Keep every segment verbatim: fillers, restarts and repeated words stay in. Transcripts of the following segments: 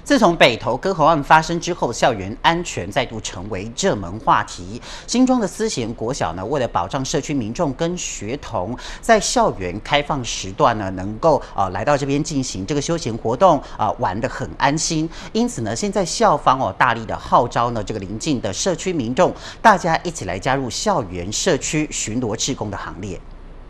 自从北投割喉案发生之后，校园安全再度成为热门话题。新庄的思贤国小呢，为了保障社区民众跟学童在校园开放时段呢，能够呃来到这边进行这个休闲活动，啊、呃、玩得很安心。因此呢，现在校方哦大力的号召呢，这个邻近的社区民众，大家一起来加入校园社区巡逻志工的行列。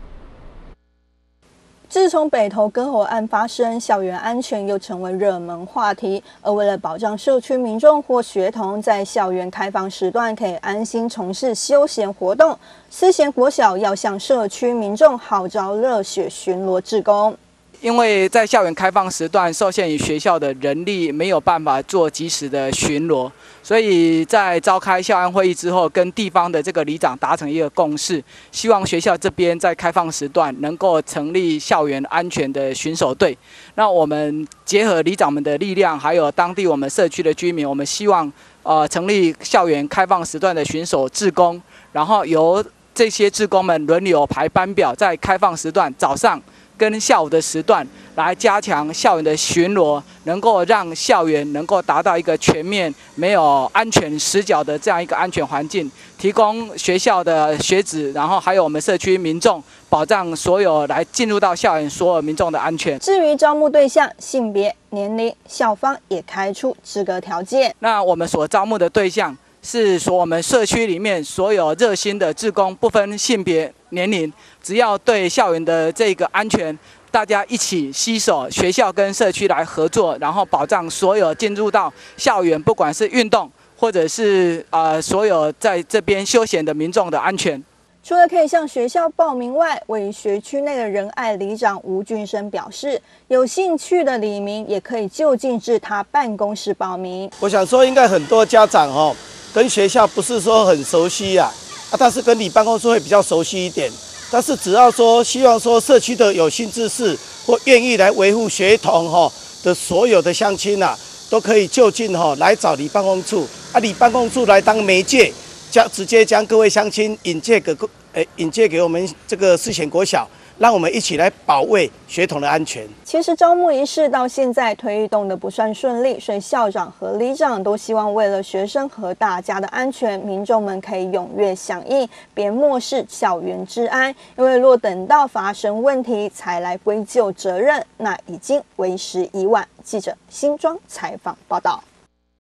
自从北投割喉案发生，校园安全又成为热门话题。而为了保障社区民众或学童在校园开放时段可以安心从事休闲活动，思贤国小要向社区民众号召热血巡逻志工。 因为在校园开放时段受限于学校的人力，没有办法做及时的巡逻，所以在召开校安会议之后，跟地方的这个里长达成一个共识，希望学校这边在开放时段能够成立校园安全的巡守队。那我们结合里长们的力量，还有当地我们社区的居民，我们希望呃成立校园开放时段的巡守志工，然后由这些志工们轮流排班表，在开放时段早上跟下午的时段来加强校园的巡逻，能够让校园能够达到一个全面、没有安全死角的这样一个安全环境，提供学校的学子，然后还有我们社区民众，保障所有来进入到校园所有民众的安全。 至于招募对象、性别、年龄，校方也开出资格条件。 那我们所招募的对象是说，我们社区里面所有热心的志工，不分性别、年龄，只要对校园的这个安全，大家一起携手，学校跟社区来合作，然后保障所有进入到校园，不管是运动或者是呃所有在这边休闲的民众的安全。 除了可以向学校报名外，位于学区内的仁爱里长吴俊生表示，有兴趣的里民也可以就近至他办公室报名。 我想说，应该很多家长哦，跟学校不是说很熟悉啊，啊，但是跟你办公室会比较熟悉一点。但是只要说希望说社区的有心之士或愿意来维护学童哈的所有的乡亲啊，都可以就近哈来找里办公处啊，里办公处来当媒介，将直接将各位乡亲引介给呃引介给我们这个思贤国小。让我们一起来保卫学童的安全。 其实招募仪式到现在推动的不算顺利，所以校长和里长都希望为了学生和大家的安全，民众们可以踊跃响应，别漠视校园治安。因为若等到发生问题才来归咎责任，那已经为时已晚。记者新庄采访报道。